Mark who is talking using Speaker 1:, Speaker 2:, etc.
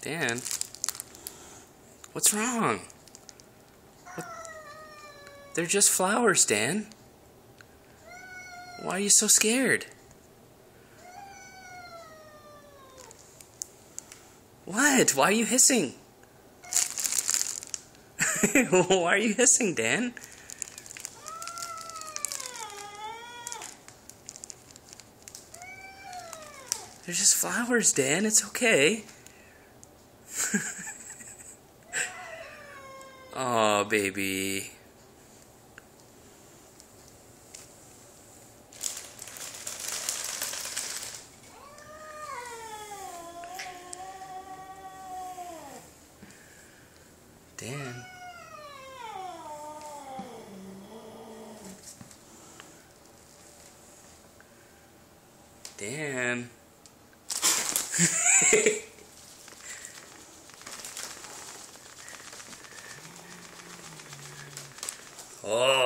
Speaker 1: Dan? What's wrong? What? They're just flowers, Dan. Why are you so scared? What? Why are you hissing? Why are you hissing, Dan? They're just flowers, Dan. It's okay. Oh, baby. Dan. Dan. Oh.